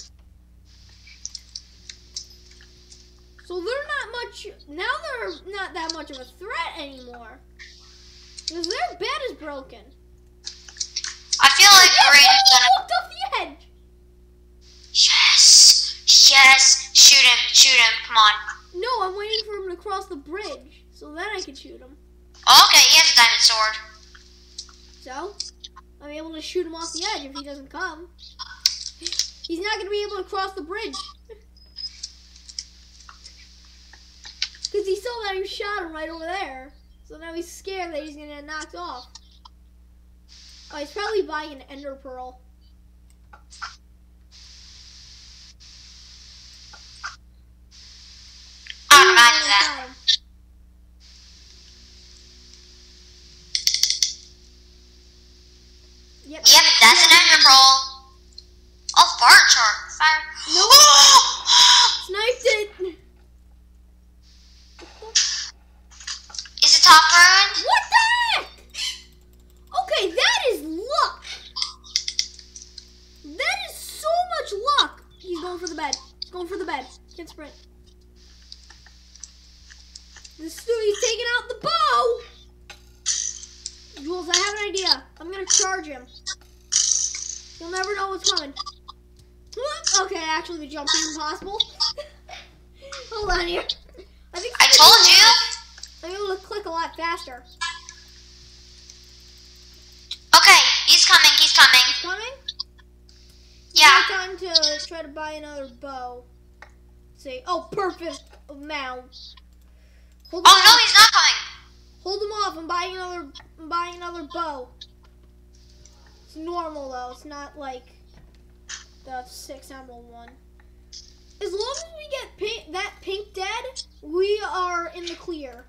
So they're not much, now they're not that much of a threat anymore. Because their bed is broken. I feel like Yes, Green is oh, gonna. walked off the edge. Yes, yes. Shoot him, shoot him. Come on. No, I'm waiting for him to cross the bridge. So then I can shoot him. Okay, he has a diamond sword. So, I'm able to shoot him off the edge if he doesn't come. He's not going to be able to cross the bridge. Because he saw that I shot him right over there. So now he's scared that he's going to get knocked off. Oh, he's probably buying an ender pearl. I don't imagine that. Got him. Yep. Yep, that's an ender pearl. Oh, fire chart. Fire. No. Sniped it. Is it top ruined? What the heck? Okay, that is luck. That is so much luck. He's going for the bed. He's going for the bed. Can't sprint. This Stewie's taking out the bow. Jules, I have an idea. I'm gonna charge him. You'll never know what's coming. Okay, actually the jump is impossible. Hold on here. I think I told you. I'm able to click a lot faster. Okay, he's coming, he's coming. It's coming? Yeah. Now time to try to buy another bow. See, oh, perfect amount. Hold Oh him no, off. he's not coming. Hold him off. I'm buying another. I'm buying another bow. It's normal though. It's not like the six emerald one. As long as we get pink, that pink dead, we are in the clear.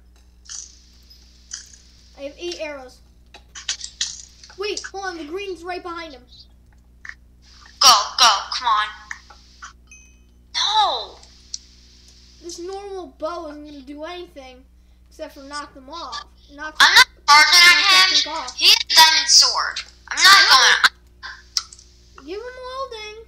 I have eight arrows. Wait, hold on. The green's right behind him. Go, go, come on. No. This normal bow isn't gonna do anything except for knock them off. Knock. I'm not charging knock at that him. pink off. He has a diamond sword. I'm not going. Give him welding.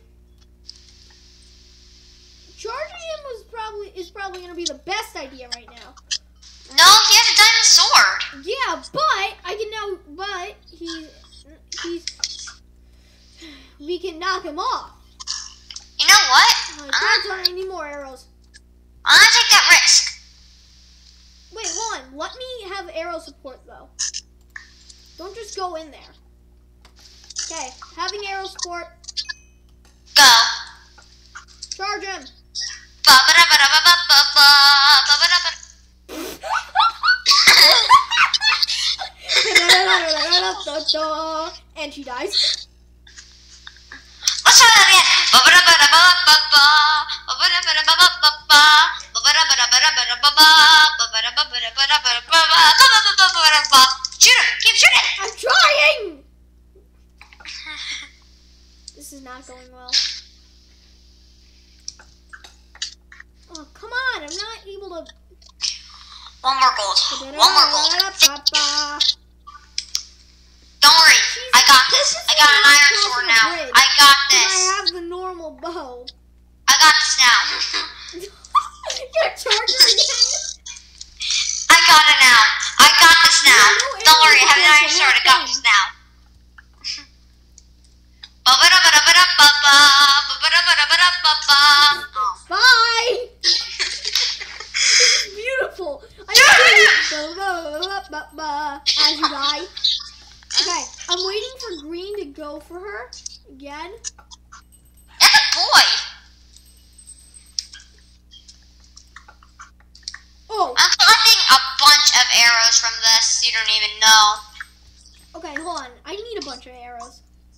Charging him was probably is probably gonna be the best idea right now. No, he has a diamond sword. Yeah, but I can now. But he, he's. We can knock him off. You know what? Oh, I'm, that's all. I need more arrows. I'm gonna take that risk. Wait, hold on. Let me have arrow support though. Don't just go in there. Okay, having arrow support. Go. Charge him. Ba-ba-da-ba-da-ba-ba-ba-ba. And she dies. Let's try that again. Ba-ba-da-ba-da-ba-ba-ba. Ba-ba-da-ba-da-ba-ba-ba. Ba-ba-da-ba-da-ba-da-ba-ba. Shoot him! Keep shooting! I'm trying! This is not going well. Oh, come on! I'm not able to... One more gold. One more gold. Don't worry. I got this. I got an iron sword now. I got I this. have the normal bow. I got this now. Your charger again? I got it now. I got this now. Don't worry, I have an iron sword. I got this now. Ba-ba-da-ba-da-ba-da-ba-ba. Ba-ba-da-ba-da-ba-da-ba-ba. Bye! It's beautiful. I as you die. Okay, I'm waiting for green to go for her again. That's a boy. Oh, I'm collecting a bunch of arrows from this. You don't even know. okay, hold on. I need a bunch of arrows.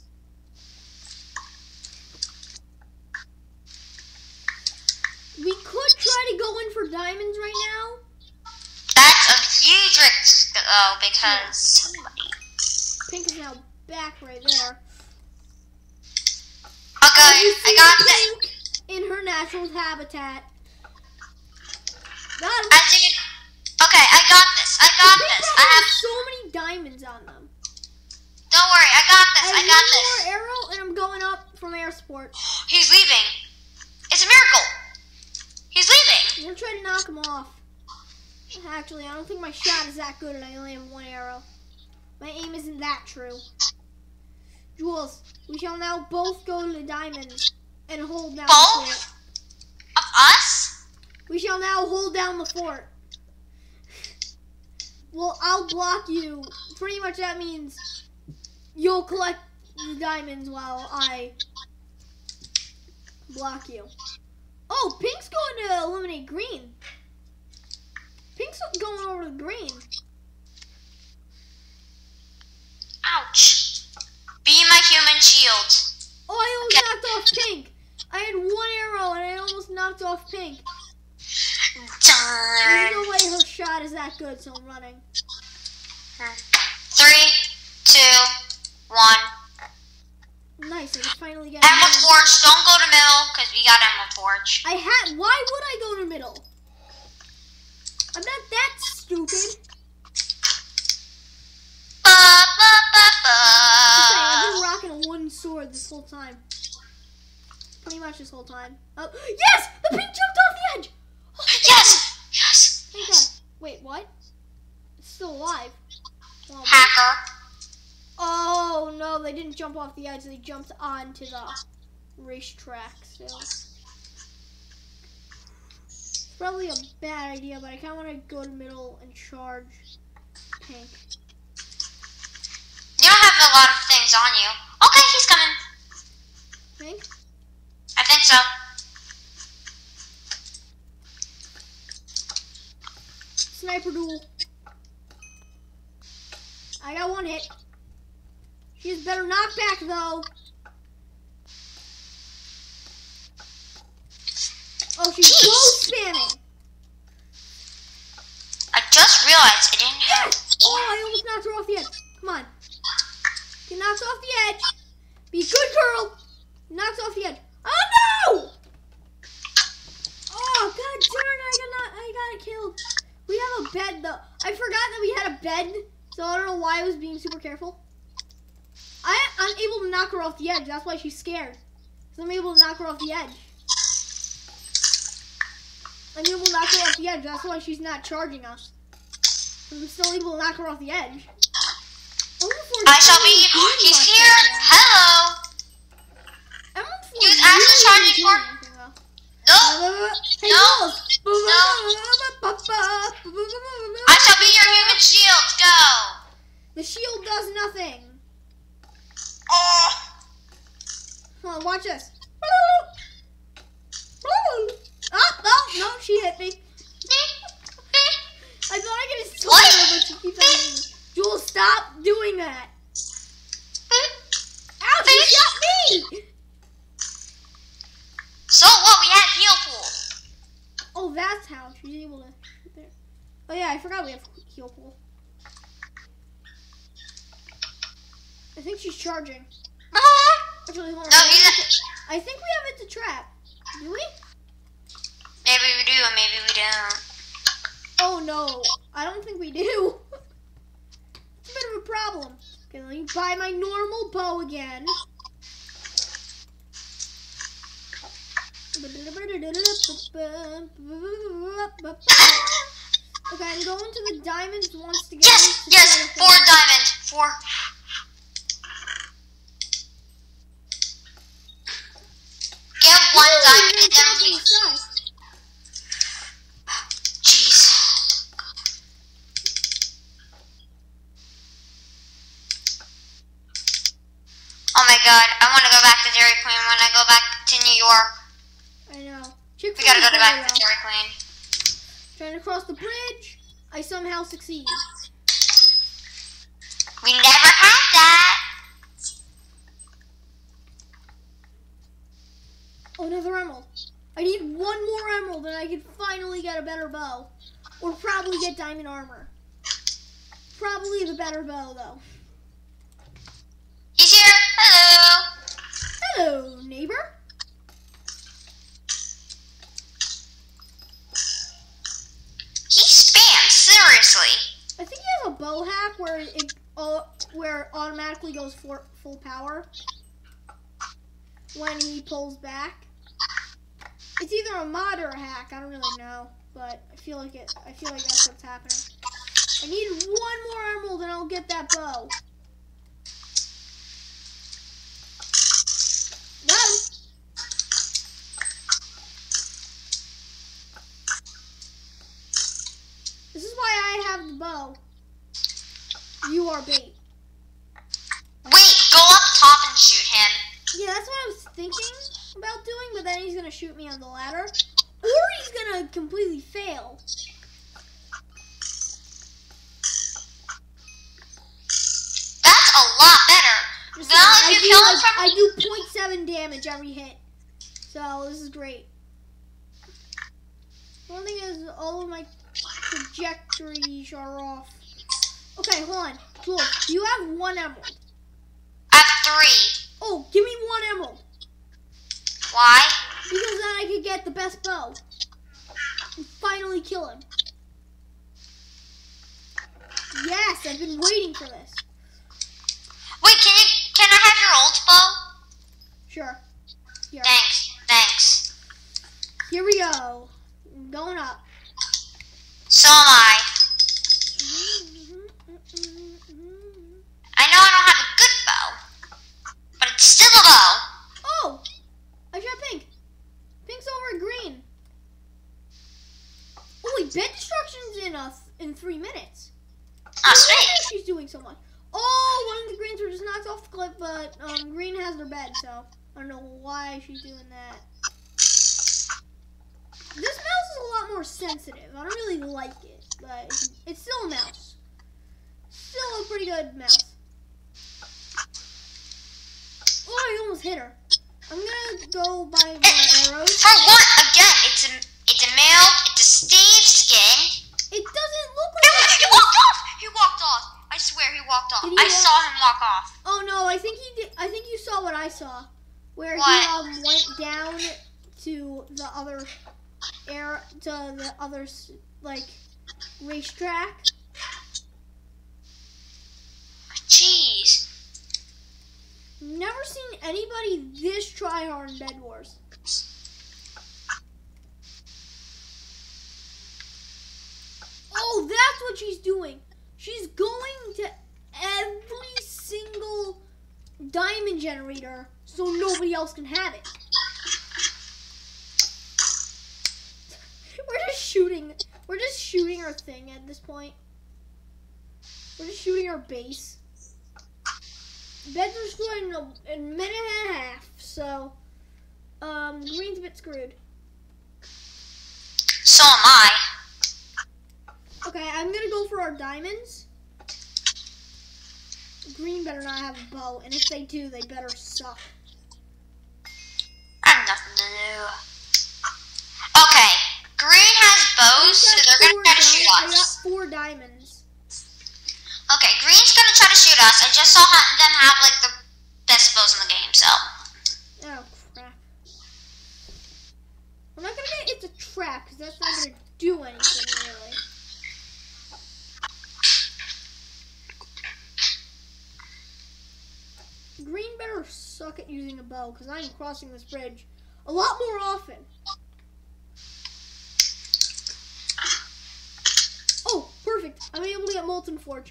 We could try to go in for diamonds right now. That's a huge risk, though, because somebody. Pink is now back right there. Okay, You I see got this. Pink in her natural habitat. Got him. As you can. Okay, I got this. I got Pink this. I probably have. has so many diamonds on them. Don't worry, I got this. I I have got one this. more arrow, and I'm going up from air support. He's leaving. It's a miracle. He's leaving. We're trying to knock him off. Actually, I don't think my shot is that good, and I only have one arrow. My aim isn't that true. Jules, we shall now both go to the diamonds and hold down the Both? fort. Of us? We shall now hold down the fort. Well, I'll block you. Pretty much that means you'll collect the diamonds while I block you. Oh, Pink's going to eliminate green. Pink's going over to green. Ouch. Be my human shield. Oh, I almost Okay. knocked off Pink. I had one arrow and I almost knocked off Pink. There's Darn. no way her shot is that good, so I'm running. Three, two, one. Nice, I can finally get Emerald it. Forge. Don't go to middle, because we got Emerald Forge. I had. Why would I go to middle? I'm not that stupid. Ba, ba, ba, Okay, I've been ba. rocking a wooden sword this whole time. Pretty much this whole time. Oh, yes! The pink jumped off the edge! Oh, Yes! Yes! thank Yes! God. Wait, what? they didn't jump off the edge. They jumped onto the racetrack still. It's probably a bad idea, but I kind of want to go to middle and charge Pink. You don't have a lot of things on you. Okay, he's coming. Pink? I think so. Sniper duel. I got one hit. She has better knockback though. Oh, she's bow spamming. I just realized I didn't have. Yes! Oh, I almost knocked her off the edge. Come on. Get knocked off the edge. Be a good girl. Knocked off the edge. Oh no! Oh god darn! I got not. I got killed. We have a bed though. I forgot that we had a bed, so I don't know why I was being super careful. I, I'm able to knock her off the edge. That's why she's scared. So I'm able to knock her off the edge. I'm able to knock her off the edge. That's why she's not charging us. I'm still able to knock her off the edge. I shall be. He's here. Hello. He was actually charging for. No. Hey, No. No. I shall be your human shield. Go. The shield does nothing. Oh. Come on, watch this. Oh, no, no, she hit me. I thought I could just told her, but she keeps on hitting me. Jules, stop doing that. Ow, she shot me. So what? We had heal pool. Oh, that's how she's able to shoot there. Oh yeah, I forgot we have heal pool. I think she's charging. Actually, hold on. No, he's I think we have it to trap. Do we? Maybe we do, and maybe we don't. Oh no, I don't think we do. It's a bit of a problem. Okay, let me buy my normal bow again. Okay, I'm going to the diamonds once to get. Yes, yes, four diamonds, four. Get one Ooh, diamond you're and then on we. the side. Jeez. Oh my god, I want to go back to Dairy Queen when I go back to New York. I know. We gotta go to back to Dairy Queen. Trying to cross the bridge. I somehow succeed. We never had that. Oh, another emerald. I need one more emerald and I can finally get a better bow. Or probably get diamond armor. Probably the better bow, though. He's here. Hello. Hello, neighbor. He spams, seriously. I think he has a bow hack where it uh, where it automatically goes for full power when he pulls back. It's either a mod or a hack. I don't really know, but I feel like it. I feel like that's what's happening. I need one more emerald and I'll get that bow. Got him. This is why I have the bow. You are bait. Wait, go up top and shoot him. Yeah, that's what I was thinking about doing, but then he's gonna shoot me on the ladder. Or he's gonna completely fail. That's a lot better. Just Now like, if I, you do, kill him like, from... I do zero point seven damage every hit. So this is great. One thing is all of my trajectories are off. Okay, hold on. Cool. You have one emerald. I have three. Oh, give me one emerald. Why? Because then I could get the best bow. And finally kill him. Yes, I've been waiting for this. Wait, can you? Can I have your old bow? Sure. Here. Thanks. Thanks. Here we go. I'm going up. So am I. I know I don't have a good bow. bed destruction's in uh, in three minutes. Oh, No sweet. wonder she's doing so much. Oh, one of the greens were just knocked off the cliff, but um, green has their bed, so I don't know why she's doing that. This mouse is a lot more sensitive. I don't really like it, but it's, it's still a mouse. Still a pretty good mouse. Oh, I almost hit her. I'm gonna go by my arrows. For what? Again, it's a it's a male. It's a Steve skin. It doesn't look He like he walked off. He walked off. I swear he walked off. Did he I walk- saw him walk off. Oh no, I think he did. I think you saw what I saw, where What? he um went down to the other air to the other s- like racetrack. Jeez. Never seen anybody this try hard in Bed Wars. Oh, that's what she's doing. She's going to every single diamond generator so nobody else can have it. We're just shooting. We're just shooting our thing at this point. We're just shooting our base. Bed's destroyed in a, in a minute and a half, so um, green's a bit screwed. So am I. Okay, I'm gonna go for our diamonds. Green better not have a bow, and if they do, they better suck. I have nothing to do. Okay, green has bows, so they're gonna try to shoot I got us. four diamonds. Okay, green's gonna try to shoot us. I just saw ha- them have like the best bows in the game, so. Oh crap! I'm not gonna get it's a trap because that's not gonna do anything really. Green better suck at using a bow because I'm crossing this bridge a lot more often. Oh, perfect! I'm able to get Molten Forge.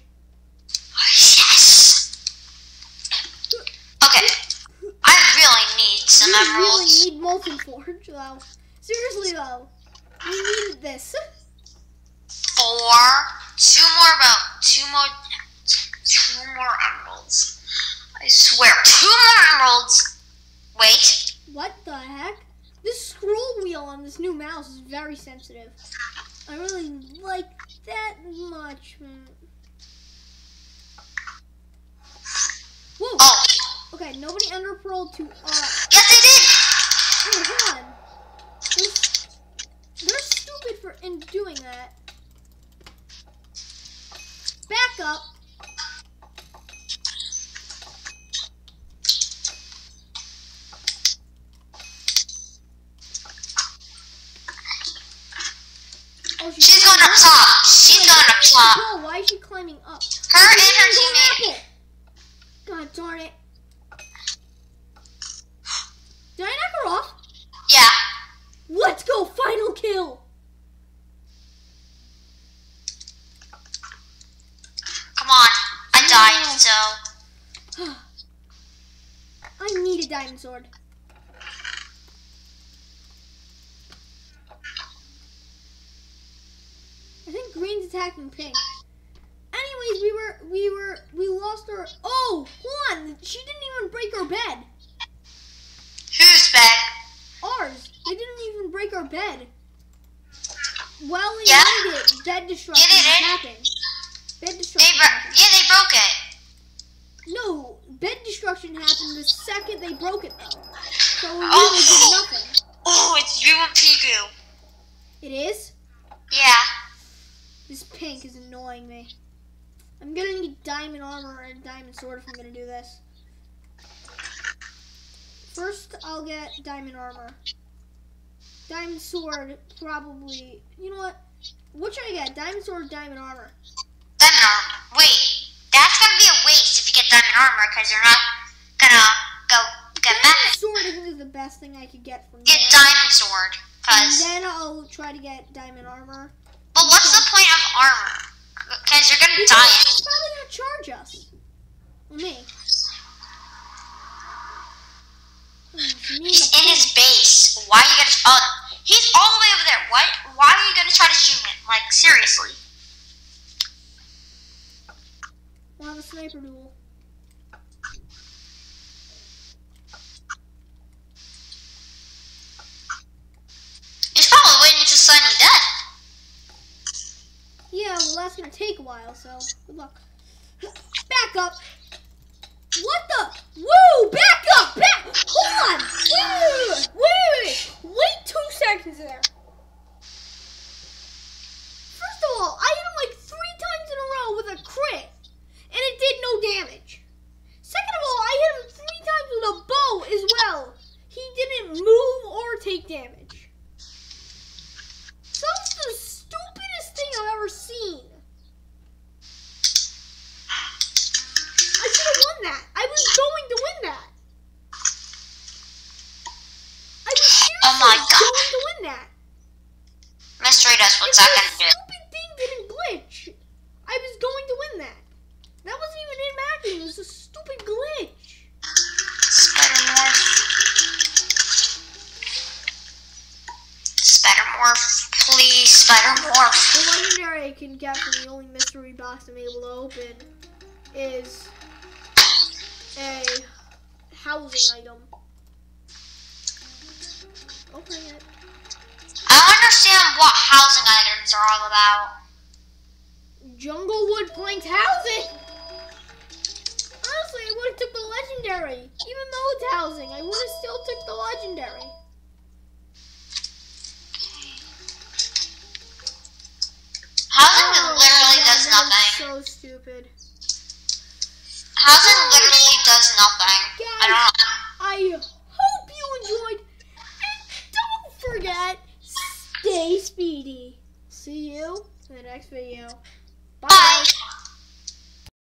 Yes! Okay, I really need some We emeralds. really need Molten Forge though. Seriously though, we need this. Four, two more about two more, two more emeralds. I swear, two more emeralds. Wait, What the heck? This scroll wheel on this new mouse is very sensitive. I really like that much. Hmm. Whoa. oh, Okay, nobody under pearl to uh yes they did. wait, hold on. They're, they're stupid for in doing that. Back up. Oh, She's going up top. She's Wait, going up top. No, why is she climbing up? Her and her Golden teammate. apple. God darn it. Did I knock her off? Yeah. Let's go, final kill. Come on. I died, so. I need a diamond sword. I think green's attacking pink. Anyways, we were, we were, we lost our, oh, hold on, she didn't even break our bed. Whose bed? Ours, they didn't even break our bed. Well, we Yeah. made it, bed destruction Yeah, they did. happened. Bed They destruction bro- happened. yeah, they broke it. No, bed destruction happened the second they broke it though. So we really Oh. did nothing. Oh, it's you and Pigu. It is? Yeah. This pink is annoying me. I'm gonna need diamond armor and diamond sword if I'm gonna do this. First, I'll get diamond armor. Diamond sword, probably. You know what? What should I get? Diamond sword or diamond armor? Diamond armor. Wait, that's gonna be a waste if you get diamond armor because you're not gonna go get Diamond that. sword I think is the best thing I could get from Get there. diamond sword. And Cause, then I'll try to get diamond armor. but what's the point of armor? Because you're gonna Because die. it's probably gonna charge us. Or me. Hmm, it's me and He's the in pink. his base. Why you gonna? Oh, He's all the way over there. What? Why are you gonna try to shoot him? Like, seriously. We'll have a sniper duel. He's probably waiting to Sunny dead. Yeah, well, that's gonna take a while, so good luck. Back up. What the? Woo! Back up! Back! Hold on! Wait, wait, wait, wait! Wait two seconds there. First of all, I hit him like three times in a row with a crit, and it did no damage. Second of all, I hit him three times with a bow as well. He didn't move or take damage. So that's the stupidest thing I've ever seen. I should have won that. I was going to win that. I was seriously Oh my God. going to win that. Mystery Dust, what's If that that gonna do? stupid thing didn't glitch, I was going to win that. That wasn't even in acting. It was a stupid glitch. Spider-Morph. Spider-Morph. Please, Spider-Morph. The legendary I can get from the only mystery box I'm able to open is a housing item. Open it. I don't understand what housing items are all about. Junglewood Planked housing! Honestly, I would have took the legendary. Even though it's housing, I would have still took the legendary. Housing Oh, literally yeah, does that is nothing. so stupid. Housing literally does nothing. I don't know. I hope you enjoyed. And don't forget, stay speedy. See you in the next video. Bye. Bye.